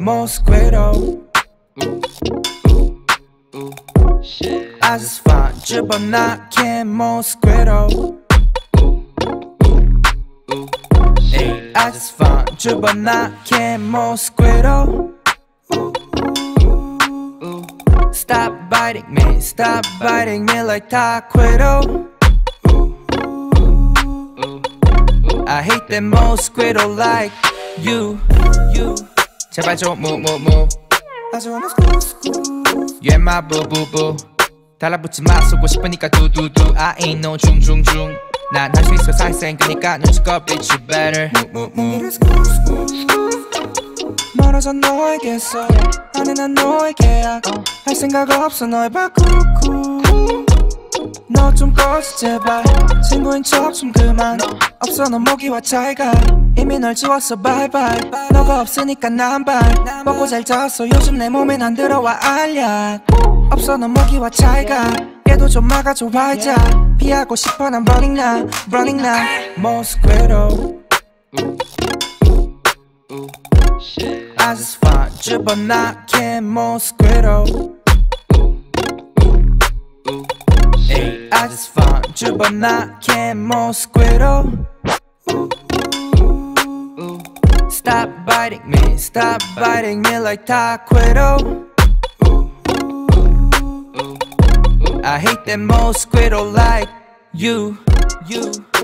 mosquito. I just find you but not can mosquito. Ay, I just find you but not can mosquito. Stop biting me like taquito. I hate that mosquito like you. 제발 좀 move. You ain't my boo boo boo. 달라붙지 마 쏘고 싶으니까 두두두. I ain't no 중중중. 난 할 수 있어 살생기니까 눈치껏 bitch you better move. 멀어져 너에게서 나는 난 너에게야. 할 생각 없어 너의 바꾸고. 너 좀 꺼지 제발. 친구인 척 좀 그만. 없어 너 모기와 차이가. 이미 널 지웠어 bye bye. 너가 없으니까 난발 먹고 잘 잤어. 요즘 내 몸엔 안 들어와 알약. 없어 너 모기와 차이가. 얘도 좀 막아줘 활자. 피하고 싶어 난 running now mosquito. I just find you but not can mosquito. Ay, I just find you but not can mosquito. Stop biting me like taquito. I hate that mosquito like you.